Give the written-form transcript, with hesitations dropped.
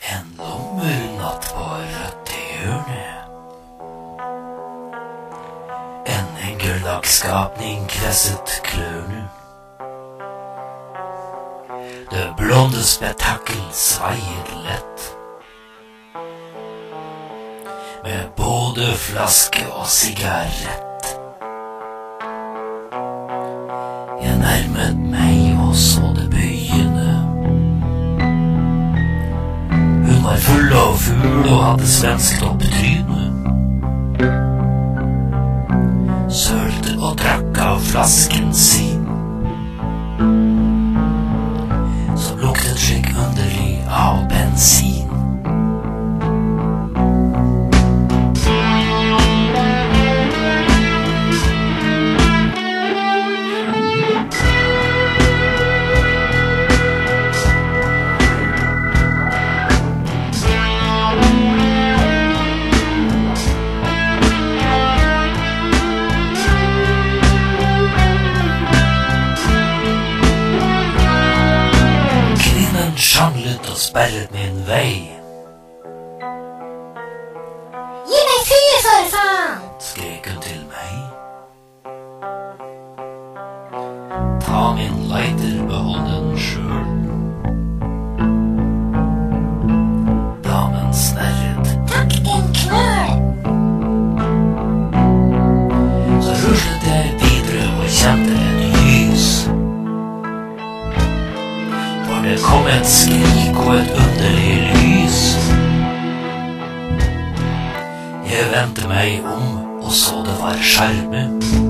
En lommelnatt på rødt hjørne. En engeldagsskapning kresset klørne. Det blonde spetakkel sveiet lett. Med både flaske og sigarett. Jeg nærmet meg og så det bøyende. Hun var full og ful og hadde svenskt opp trynet. Sølte og drakk av flasken sin, som luktet slik underlig av bensin. Sjanglet og sperret min vei. Gi meg fyr, for faen! Skrek hun til meg. Ta min lighter, behold den sjøl. Damen snerret. Takk, din knøl! Så ruslet jeg videre og kjente et lys. Det kom et skrik og et underlig lys. Jeg vendte meg om og så det var skjerme.